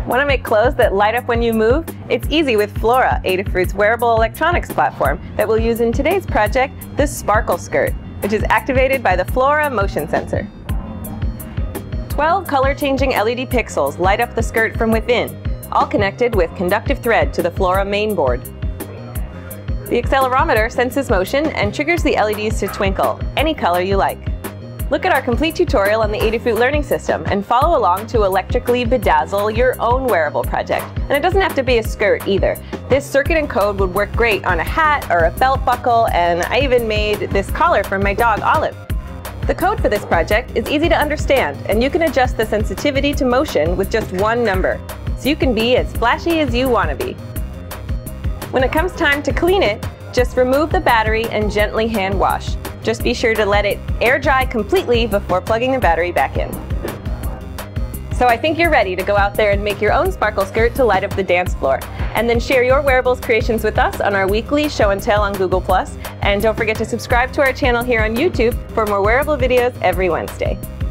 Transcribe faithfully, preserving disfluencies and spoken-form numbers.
Want to make clothes that light up when you move? It's easy with Flora, Adafruit's wearable electronics platform that we'll use in today's project, the Sparkle Skirt, which is activated by the Flora motion sensor. twelve color-changing L E D pixels light up the skirt from within, all connected with conductive thread to the Flora main board. The accelerometer senses motion and triggers the L E Ds to twinkle, any color you like. Look at our complete tutorial on the Adafruit Learning System and follow along to electrically bedazzle your own wearable project. And it doesn't have to be a skirt either. This circuit and code would work great on a hat or a belt buckle, and I even made this collar for my dog Olive. The code for this project is easy to understand, and you can adjust the sensitivity to motion with just one number, so you can be as flashy as you want to be. When it comes time to clean it, just remove the battery and gently hand wash. Just be sure to let it air dry completely before plugging the battery back in. So I think you're ready to go out there and make your own sparkle skirt to light up the dance floor. And then share your wearables creations with us on our weekly show and tell on Google plus. And don't forget to subscribe to our channel here on YouTube for more wearable videos every Wednesday.